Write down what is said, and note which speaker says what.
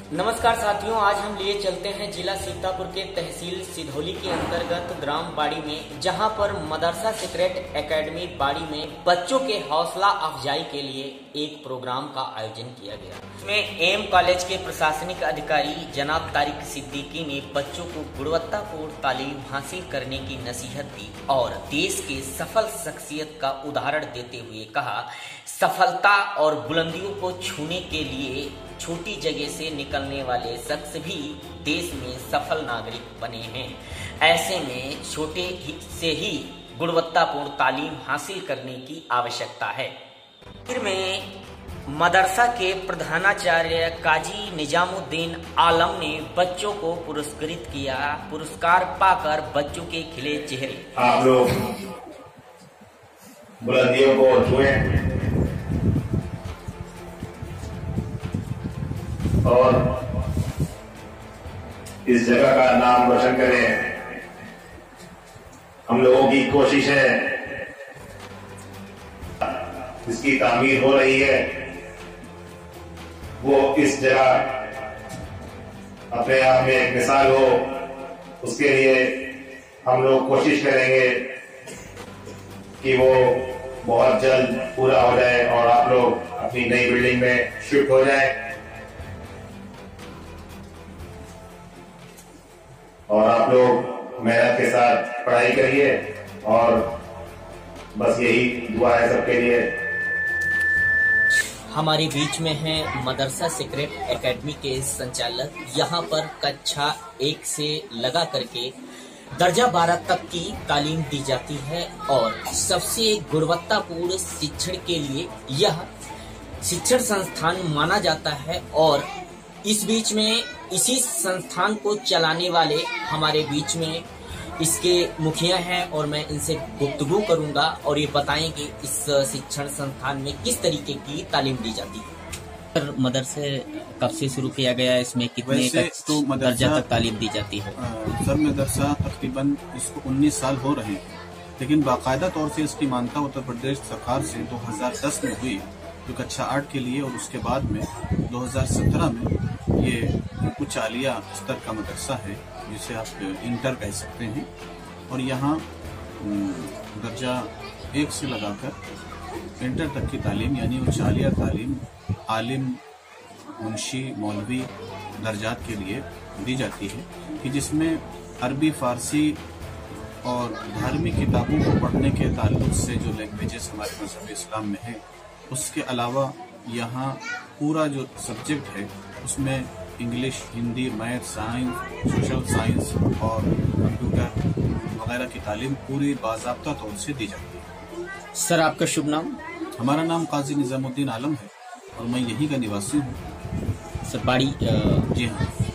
Speaker 1: नमस्कार साथियों, आज हम लिए चलते हैं जिला सीतापुर के तहसील सिधौली के अंतर्गत ग्राम बाड़ी में, जहां पर मदरसा सीक्रेट एकेडमी बाड़ी में बच्चों के हौसला अफजाई के लिए एक प्रोग्राम का आयोजन किया गया। इसमें एम कॉलेज के प्रशासनिक अधिकारी जनाब तारिक सिद्दीकी ने बच्चों को गुणवत्तापूर्ण तालीम हासिल करने की नसीहत दी और देश के सफल शख्सियत का उदाहरण देते हुए कहा, सफलता और बुलंदियों को छूने के लिए छोटी जगह से निकलने वाले शख्स भी देश में सफल नागरिक बने हैं। ऐसे में छोटे से ही गुणवत्तापूर्ण तालीम हासिल करने की आवश्यकता है। फिर में मदरसा के प्रधानाचार्य काजी निजामुद्दीन आलम ने बच्चों को पुरस्कृत किया। पुरस्कार पाकर बच्चों के खिले चेहरे।
Speaker 2: आप लोग बुलंदियों को छुएं और इस जगह का नाम रोशन करें। हम लोगों की कोशिश है, जिसकी तामीर हो रही है, वो इस जगह अपने आप में एक मिसाल हो। उसके लिए हम लोग कोशिश करेंगे कि वो बहुत जल्द पूरा हो जाए और आप लोग अपनी नई बिल्डिंग में शिफ्ट हो जाएं। और आप लोग मेहनत के साथ पढ़ाई करिए और बस यही दुआ है सबके लिए।
Speaker 1: हमारे बीच में है मदरसा सीक्रेट एकेडमी के संचालक। यहाँ पर कक्षा 1 से लगा करके दर्जा 12 तक की तालीम दी जाती है और सबसे गुणवत्तापूर्ण शिक्षण के लिए यह शिक्षण संस्थान माना जाता है। और इस बीच में इसी संस्थान को चलाने वाले हमारे बीच में इसके मुखिया हैं और मैं इनसे गुफ्तगू करूंगा और ये बताएंगे इस शिक्षण संस्थान में किस तरीके की तालीम दी जाती है। सर, मदरसे कब से शुरू किया गया है? इसमें कितने दर्जा तक तालीम दी जाती है?
Speaker 3: सर, मदरसा तकरीबन इसको 19 साल हो रहे हैं, लेकिन बाकायदा तौर से इसकी मान्यता उत्तर प्रदेश सरकार से 2010 में हुई जो कक्षा 8 के लिए, और उसके बाद में 2017 में ये उच्च आलिया स्तर का मदरसा है, जिसे आप इंटर कह सकते हैं। और यहाँ दर्जा 1 से लगाकर इंटर तक की तालीम यानी उच्च आलिया तालीम आलिम, मुंशी, मौलवी दर्जात के लिए दी जाती है, कि जिसमें अरबी, फारसी और धार्मिक किताबों को पढ़ने के ताल्लुक से जो लैंग्वेजेस हमारे मज़हब इस्लाम में है, उसके अलावा यहाँ पूरा जो सब्जेक्ट है उसमें English, Hindi, math, science, social science और कंप्यूटर वगैरह की तालीम पूरी बाज़ाब्ता तौर से दी जाती है।
Speaker 1: सर, आपका शुभ नाम?
Speaker 3: हमारा नाम काजी निजामुद्दीन आलम है और मैं यही का निवासी हूँ।
Speaker 1: सर, बाड़ी?
Speaker 3: जी हाँ।